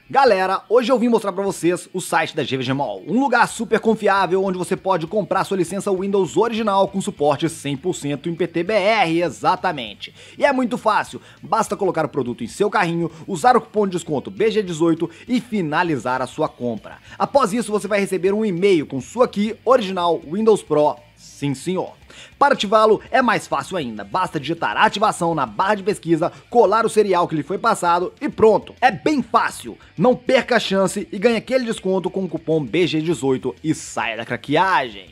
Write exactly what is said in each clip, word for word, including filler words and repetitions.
Galera, hoje eu vim mostrar pra vocês o site da G V G Mall, um lugar super confiável onde você pode comprar sua licença Windows original com suporte cem por cento em P T B R, exatamente. E é muito fácil, basta colocar o produto em seu carrinho, usar o cupom de desconto B G dezoito e finalizar a sua compra. Após isso você vai receber um e-mail com sua key original Windows Pro, sim senhor. Para ativá-lo é mais fácil ainda, basta digitar ativação na barra de pesquisa, colar o serial que lhe foi passado e pronto. É bem fácil, não perca a chance e ganhe aquele desconto com o cupom B G dezoito e saia da craqueagem.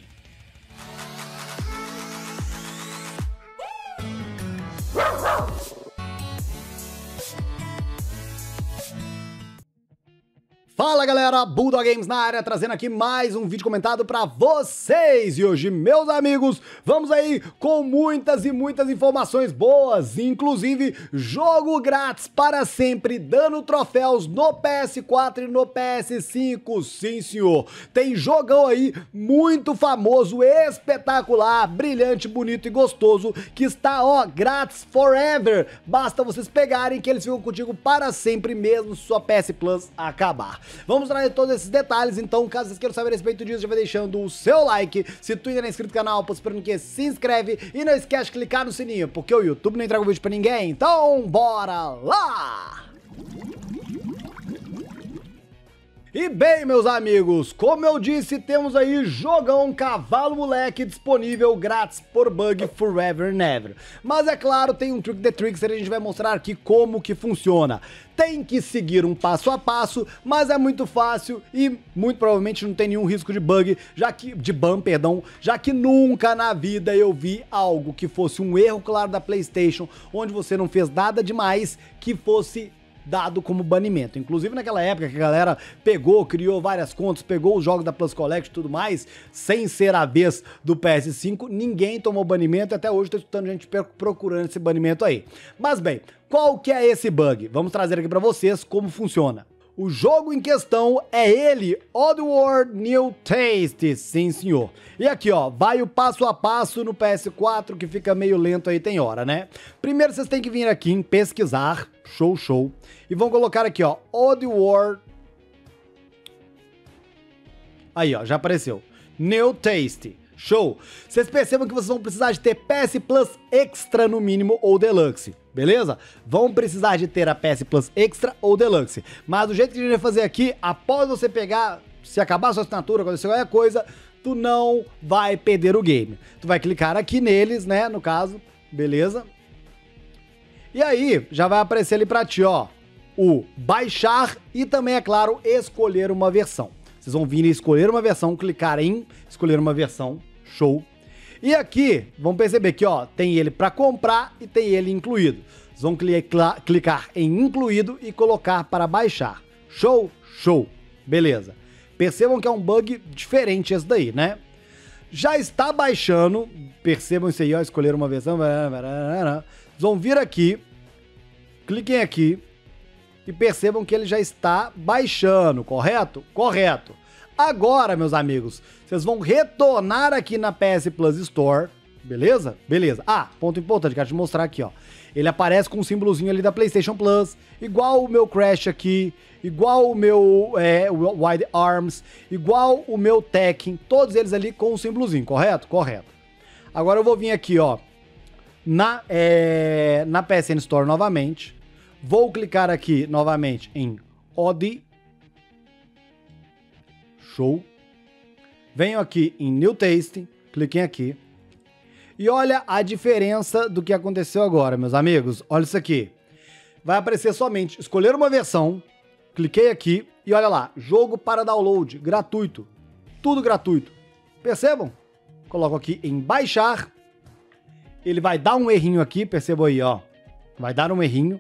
Fala galera, Bulldog Games na área, trazendo aqui mais um vídeo comentado pra vocês. E hoje, meus amigos, vamos aí com muitas e muitas informações boas, inclusive jogo grátis para sempre, dando troféus no P S quatro e no P S cinco, sim senhor. Tem jogão aí muito famoso, espetacular, brilhante, bonito e gostoso, que está, ó, grátis forever. Basta vocês pegarem que eles ficam contigo para sempre mesmo se sua P S Plus acabar. Vamos trazer todos esses detalhes, então caso vocês queiram saber a respeito disso, já vai deixando o seu like. Se tu ainda não é inscrito no canal, esperando que se inscreve e não esquece de clicar no sininho, porque o YouTube não entrega o vídeo pra ninguém, então bora lá! E bem, meus amigos, como eu disse, temos aí jogão Cavalo Moleque disponível grátis por bug forever and ever. Mas é claro, tem um Trick the Tricks, a gente vai mostrar aqui como que funciona. Tem que seguir um passo a passo, mas é muito fácil e muito provavelmente não tem nenhum risco de bug, já que de ban, perdão, já que nunca na vida eu vi algo que fosse um erro claro da PlayStation, onde você não fez nada demais que fosse dado como banimento. Inclusive naquela época que a galera pegou, criou várias contas, pegou os jogos da Plus Collect e tudo mais, sem ser a vez do P S cinco, ninguém tomou banimento e até hoje tô escutando gente procurando esse banimento aí. Mas bem, qual que é esse bug? Vamos trazer aqui pra vocês como funciona. O jogo em questão é ele, Oddworld New Taste, sim senhor. E aqui ó, vai o passo a passo no P S quatro que fica meio lento aí, tem hora, né? Primeiro vocês têm que vir aqui em pesquisar, show show, e vão colocar aqui ó, Oddworld. Aí ó, já apareceu, New Taste. Show! Vocês percebam que vocês vão precisar de ter P S Plus Extra no mínimo ou Deluxe, beleza? Vão precisar de ter a P S Plus Extra ou Deluxe. Mas do jeito que a gente vai fazer aqui, após você pegar, se acabar a sua assinatura, acontecer qualquer coisa, tu não vai perder o game. Tu vai clicar aqui neles, né, no caso, beleza? E aí, já vai aparecer ali pra ti, ó, o baixar e também, é claro, escolher uma versão. Vocês vão vir e escolher uma versão, clicar em escolher uma versão, show. E aqui, vão perceber que ó, tem ele para comprar e tem ele incluído. Vocês vão clicar, clicar em incluído e colocar para baixar. Show, show, beleza. Percebam que é um bug diferente esse daí, né? Já está baixando, percebam isso aí, ó, escolher uma versão. Vocês vão vir aqui, cliquem aqui. E percebam que ele já está baixando, correto? Correto. Agora, meus amigos, vocês vão retornar aqui na P S Plus Store, beleza? Beleza. Ah, ponto importante, quero te mostrar aqui, ó. Ele aparece com um símbolozinho ali da PlayStation Plus, igual o meu Crash aqui, igual o meu é, Wide Arms, igual o meu Tekken, todos eles ali com um símbolozinho, correto? Correto. Agora eu vou vir aqui, ó, na, é, na P S N Store novamente. Vou clicar aqui novamente em Odd. Show. Venho aqui em New Taste. Cliquem aqui. E olha a diferença do que aconteceu agora, meus amigos. Olha isso aqui. Vai aparecer somente escolher uma versão. Cliquei aqui e olha lá. Jogo para download. Gratuito. Tudo gratuito. Percebam? Coloco aqui em baixar. Ele vai dar um errinho aqui. Percebam aí, ó. Vai dar um errinho.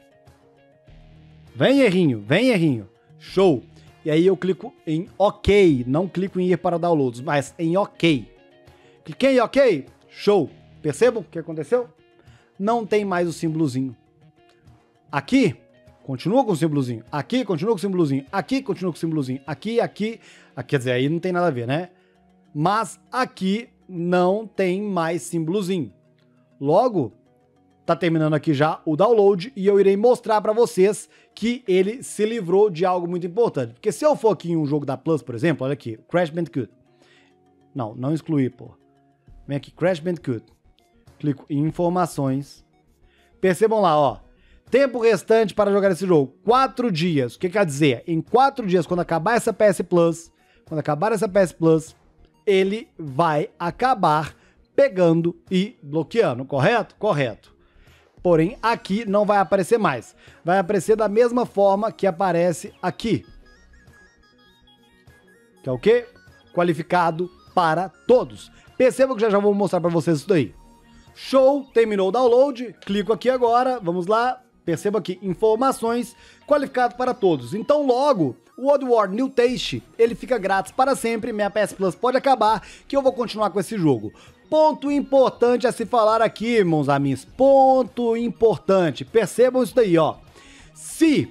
Vem errinho, vem errinho, show. E aí eu clico em OK, não clico em ir para downloads, mas em OK. Cliquei em OK, show. Percebam o que aconteceu? Não tem mais o símbolozinho. Aqui, continua com o símbolozinho. Aqui, continua com o símbolozinho. Aqui, continua com o símbolozinho. Aqui, aqui, aqui, quer dizer, aí não tem nada a ver, né? Mas aqui não tem mais símbolozinho. Logo, tá terminando aqui já o download e eu irei mostrar pra vocês que ele se livrou de algo muito importante. Porque se eu for aqui em um jogo da Plus, por exemplo, olha aqui, Crash Bandicoot. Não, não excluir, pô. Vem aqui, Crash Bandicoot. Clico em informações. Percebam lá, ó. Tempo restante para jogar esse jogo, quatro dias. O que quer dizer? Em quatro dias, quando acabar essa P S Plus, quando acabar essa P S Plus, ele vai acabar pegando e bloqueando, correto? Correto. Porém, aqui não vai aparecer mais. Vai aparecer da mesma forma que aparece aqui. Que é o quê? Qualificado para todos. Percebam que já já vou mostrar para vocês isso daí. Show, terminou o download, clico aqui agora, vamos lá, perceba aqui, informações, qualificado para todos. Então logo, o Oddworld New Taste, ele fica grátis para sempre, minha P S Plus pode acabar, que eu vou continuar com esse jogo. Ponto importante a se falar aqui, meus amigos, ponto importante, percebam isso daí, ó. Se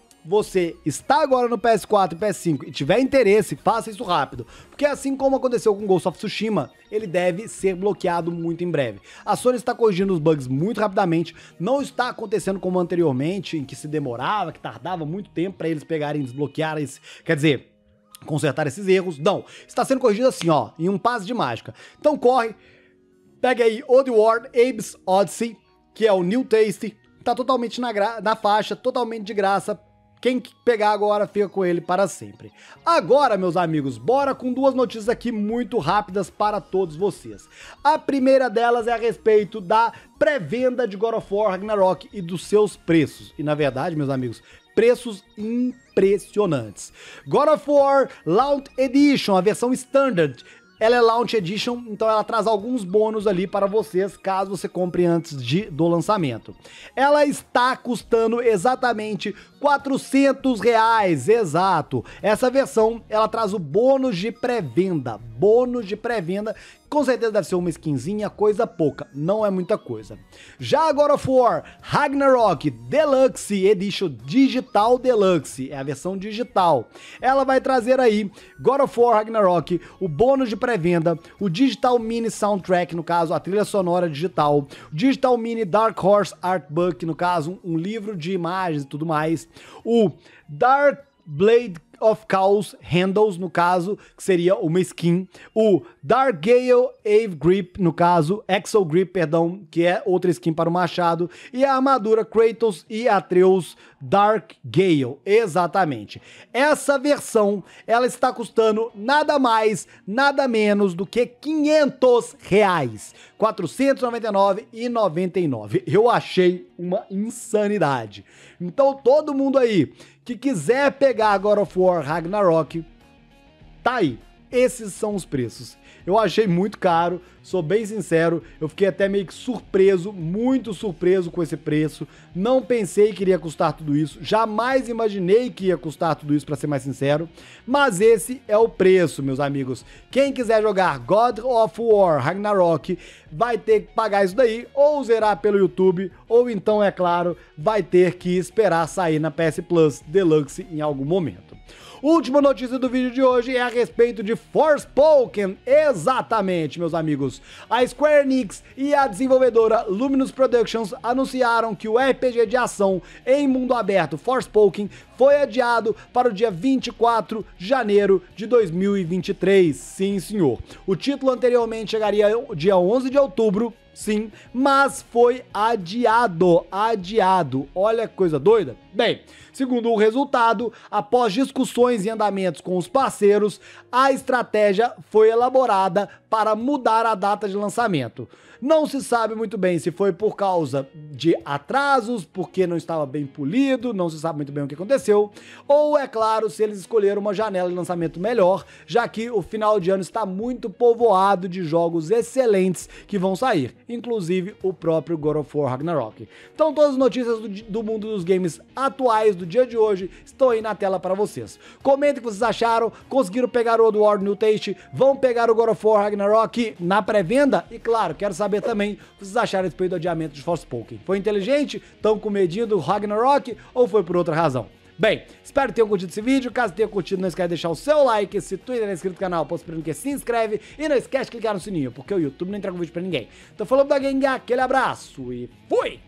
você está agora no P S quatro e P S cinco e tiver interesse, faça isso rápido, porque assim como aconteceu com Ghost of Tsushima, ele deve ser bloqueado muito em breve. A Sony está corrigindo os bugs muito rapidamente, não está acontecendo como anteriormente, em que se demorava, que tardava muito tempo para eles pegarem e desbloquear esse, quer dizer, consertar esses erros. Não, está sendo corrigido assim, ó, em um passe de mágica. Então corre, pega aí Oddworld Abe's Odyssey, que é o New Taste, tá totalmente na, na faixa, totalmente de graça. Quem pegar agora fica com ele para sempre. Agora, meus amigos, bora com duas notícias aqui muito rápidas para todos vocês. A primeira delas é a respeito da pré-venda de God of War Ragnarok e dos seus preços. E na verdade, meus amigos, preços impressionantes. God of War Launch Edition, a versão Standard, ela é Launch Edition, então ela traz alguns bônus ali para vocês, caso você compre antes de, do lançamento. Ela está custando exatamente quatrocentos reais, exato. Essa versão, ela traz o bônus de pré-venda, bônus de pré-venda, com certeza deve ser uma skinzinha, coisa pouca, não é muita coisa. Já a God of War Ragnarok Deluxe Edition Digital Deluxe, é a versão digital. Ela vai trazer aí God of War Ragnarok, o bônus de pré-venda, o Digital Mini Soundtrack, no caso, a trilha sonora digital, o Digital Mini Dark Horse Artbook, no caso, um livro de imagens e tudo mais, o Dark Blade of Chaos Handles, no caso, que seria uma skin, o Dark Gale Ave Grip, no caso, Exo Grip, perdão, que é outra skin para o machado, e a armadura Kratos e Atreus Dark Gale, exatamente. Essa versão, ela está custando nada mais, nada menos do que quinhentos reais, quatrocentos e noventa e nove reais e noventa e nove centavos. Eu achei uma insanidade. Então todo mundo aí que quiser pegar God of War Ragnarok, tá aí. Esses são os preços. Eu achei muito caro, sou bem sincero, eu fiquei até meio que surpreso, muito surpreso com esse preço. Não pensei que iria custar tudo isso, jamais imaginei que ia custar tudo isso, pra ser mais sincero. Mas esse é o preço, meus amigos. Quem quiser jogar God of War Ragnarok vai ter que pagar isso daí, ou zerar pelo YouTube, ou então, é claro, vai ter que esperar sair na P S Plus Deluxe em algum momento. Última notícia do vídeo de hoje é a respeito de Forspoken, exatamente, meus amigos. A Square Enix e a desenvolvedora Luminous Productions anunciaram que o R P G de ação em mundo aberto Forspoken foi adiado para o dia vinte e quatro de janeiro de dois mil e vinte e três, sim senhor. O título anteriormente chegaria dia onze de outubro, sim, mas foi adiado, adiado. Olha que coisa doida. Bem, segundo o resultado, após discussões e andamentos com os parceiros, a estratégia foi elaborada para mudar a data de lançamento. Não se sabe muito bem se foi por causa de atrasos, porque não estava bem polido, não se sabe muito bem o que aconteceu, ou, é claro, se eles escolheram uma janela de lançamento melhor, já que o final de ano está muito povoado de jogos excelentes que vão sair, inclusive o próprio God of War Ragnarok. Então todas as notícias do, do mundo dos games atuais do dia de hoje estão aí na tela para vocês. Comentem o que vocês acharam, conseguiram pegar o Oddworld New Taste, vão pegar o God of War Ragnarok na pré-venda e, claro, quero saber saber também o que vocês acharam a respeito do adiamento de Forspoken. Foi inteligente? Estão com medinho do Ragnarok ou foi por outra razão? Bem, espero que tenham curtido esse vídeo. Caso tenha curtido, não esquece de deixar o seu like. Se tu ainda não é inscrito no canal, posso pedir que se inscreve. E não esquece de clicar no sininho, porque o YouTube não entrega o vídeo pra ninguém. Então falou da Gengar, aquele abraço e fui!